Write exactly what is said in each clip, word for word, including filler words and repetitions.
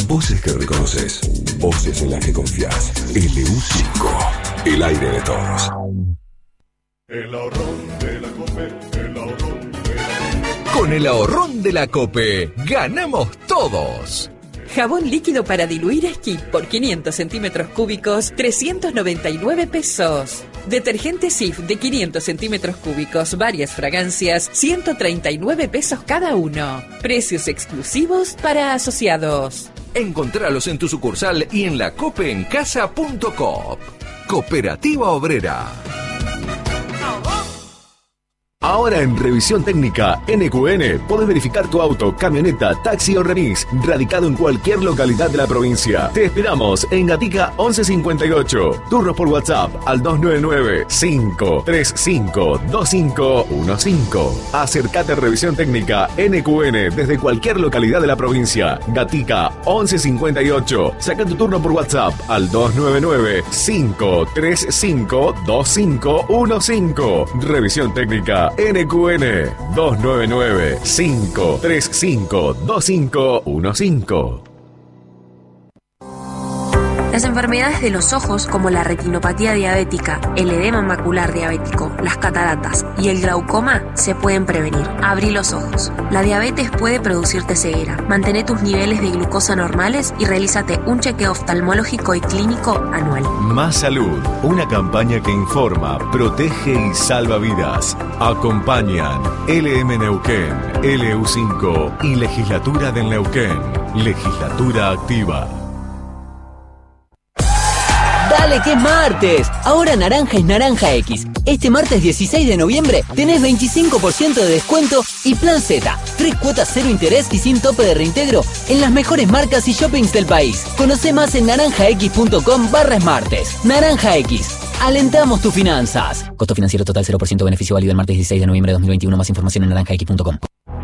Voces que reconoces. Voces en las que confías. L U cinco. El aire de todos. El ahorrón de la COPE, el ahorrón de la... Con el ahorrón de la COPE, ganamos todos. Jabón líquido para diluir Skip por quinientos centímetros cúbicos, trescientos noventa y nueve pesos. Detergente Sif de quinientos centímetros cúbicos, varias fragancias, ciento treinta y nueve pesos cada uno. Precios exclusivos para asociados. Encontralos en tu sucursal y en la cope en casa punto com. Cooperativa Obrera. Ahora en Revisión Técnica N Q N podés verificar tu auto, camioneta, taxi o remis, radicado en cualquier localidad de la provincia. Te esperamos en Gatica once cincuenta y ocho. Turnos por WhatsApp al dos nueve nueve, cinco tres cinco, dos cinco uno cinco. Acercate a Revisión Técnica N Q N desde cualquier localidad de la provincia. Gatica once cincuenta y ocho. Saca tu turno por WhatsApp al dos nueve nueve, cinco tres cinco, dos cinco uno cinco. Revisión Técnica N Q N dos nueve nueve, cinco tres cinco, dos cinco uno cinco. Las enfermedades de los ojos, como la retinopatía diabética, el edema macular diabético, las cataratas y el glaucoma, se pueden prevenir. Abrí los ojos. La diabetes puede producirte ceguera. Mantén tus niveles de glucosa normales y realízate un chequeo oftalmológico y clínico anual. Más Salud, una campaña que informa, protege y salva vidas. Acompañan L M Neuquén, L U cinco y Legislatura del Neuquén. Legislatura activa. Dale que es martes. Ahora naranja es Naranja X. Este martes dieciséis de noviembre tenés veinticinco por ciento de descuento y plan Z. Tres cuotas cero interés y sin tope de reintegro en las mejores marcas y shoppings del país. Conoce más en naranjax.com barra martes. Naranja X. Alentamos tus finanzas. Costo financiero total cero por ciento. Beneficio válido el martes dieciséis de noviembre de dos mil veintiuno. Más información en naranjax punto com.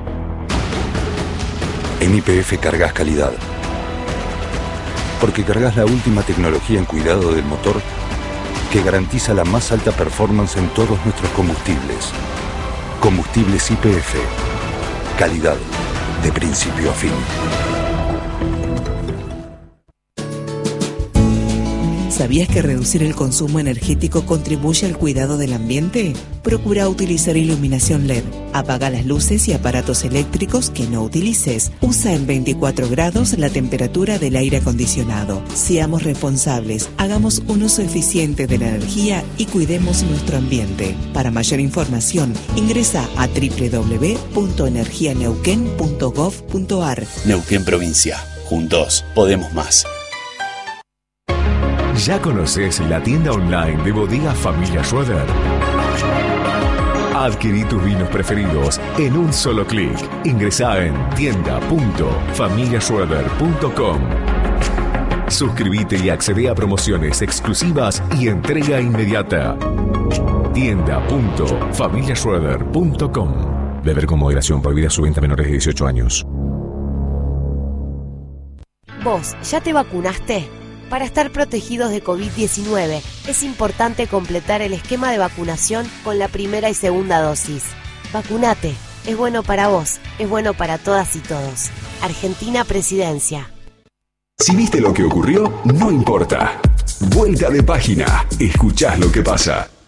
En Y P F cargas calidad. Porque cargas la última tecnología en cuidado del motor que garantiza la más alta performance en todos nuestros combustibles. Combustibles Y P F. Calidad de principio a fin. ¿Sabías que reducir el consumo energético contribuye al cuidado del ambiente? Procura utilizar iluminación L E D. Apaga las luces y aparatos eléctricos que no utilices. Usa en veinticuatro grados la temperatura del aire acondicionado. Seamos responsables, hagamos un uso eficiente de la energía y cuidemos nuestro ambiente. Para mayor información, ingresa a doble u doble u doble u punto energía neuquén punto gov punto ar. Neuquén Provincia. Juntos podemos más. ¿Ya conoces la tienda online de Bodega Familia Schroeder? Adquirí tus vinos preferidos en un solo clic. Ingresá en tienda punto familia schroeder punto com. Suscríbete y accede a promociones exclusivas y entrega inmediata. tienda punto familia schroeder punto com. Beber con moderación, prohibida su venta a menores de dieciocho años. ¿Vos ya te vacunaste? Para estar protegidos de COVID diecinueve, es importante completar el esquema de vacunación con la primera y segunda dosis. Vacunate, es bueno para vos, es bueno para todas y todos. Argentina Presidencia. Si viste lo que ocurrió, no importa. Vuelta de página. Escuchás lo que pasa.